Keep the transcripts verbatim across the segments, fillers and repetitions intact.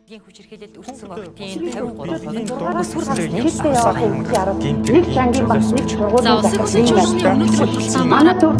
Эдийн хүч хэрхэлэлд өртсөн октын тавин гурав өсвөр насны нэг шангийн бас нэг сургуулийн захирлын өнөөдөр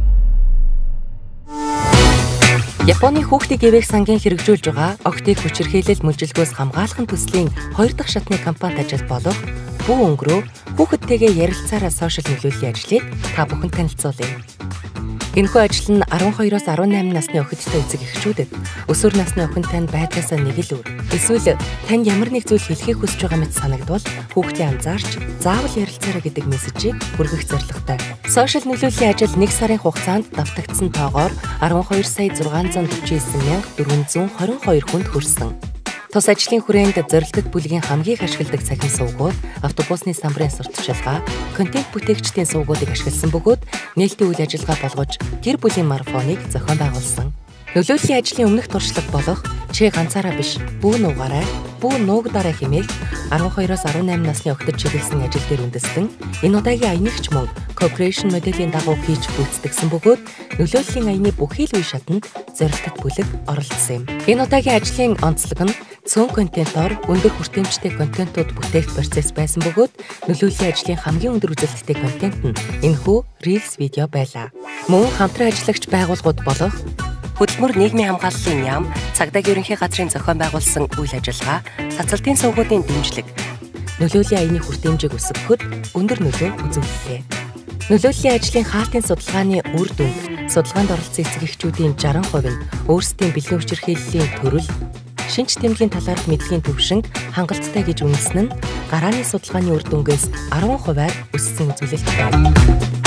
Японы хүүхдийн гэвээх сангийн хэрэгжүүлж байгаа октыг хүч хэрхэлэл мүлжилгөөс хамгаалахын төслийн хоёр дахь шатны компанид ажил болох Бүү өнгөрөө хүүхэдтэйгээ ярилцаараа сошиал нөлөөллийн ажлыг та бүхэнд танилцуулъя. Энэхүү ажил нь арван хоёроос арван найман насны охидтой эцэг эхчүүдэд өсвөр насны охинтой байдлаасаа нэг л өөр. Эсвэл тань ямар нэг зүйл хэлхийг хүсэж байгаа мэт санагдвал хүүхдээ анзаарч заавал ярилцаарай гэдэг мессежийг хүргэх зорилготой. Сошиал нөлөөллийн ажил нэг сарын хугацаанд давтагдсан тоогоор арван хоёр сая зургаан зуун дэвчсэн мянга дөрвөн зуун хорин хоёр хүнд хүрсэн. Тус ажлын хүрээнд зорилттой бүлгийн хамгийн их ашигладаг цахим сувгууд, автобусны самбарын сурталчилгаа, контент бүтээгчдийн сувгуудыг ашигласан бөгөөд нээлтийн үйл ажиллагаа болгож гэр бүлийн марафоныг зохион байгуулсан. Нөлөөллийн ажлын өмнөх туршлага болох "Чи ганцаараа биш, бүү нуугаарай, бүү нуугдаарай" хэмээх арван хоёроос арван найман насны охидод чиглэсэн ажил дээр үндэслэн энэ удаагийн аянигч мөн Cooperation моделийн дагуу хийж гүйцэтгэсэн бөгөөд нөлөөллийн аяны бүхий л үе шатанд зорилттой бүлэг оролцсон юм. Энэ удаагийн ажлын онцлог нь цөөн контентоор өндөр хүртээмжтэй контентууд бүтээх процесс байсан бөгөөд нөлөөллийн ажлын хамгийн өндөр үзэлттэй контент нь энэхүү Reels видео байлаа. Мөн хамтран ажиллагч байгууллагууд болох Хөдөлмөр нийгмийн хамгааллын яам, цагдаагийн ерөнхий газрын зохион байгуулсан үйл ажиллагаа, цацалтын сувгуудын дэмжлэг, нөлөөллийн аяны хүртээмжийг өсгөхөд өндөр нөлөө үзүүллээ. Нөлөөллийн ажлын хаалтын судалгааны үр дүнд судалгаанд оролцсон эцэг эхчүүдийн жаран хувь нь өөрсдийн бэлэн хүчирхийллийн төрөл, шинж тэмдгийн талаарх мэдлэгийн төвшинг хангалттай гэж үнэлсэн нь гарааны судалгааны үр дүнгээс арван хувиар өссөн үзүүлэлт байна.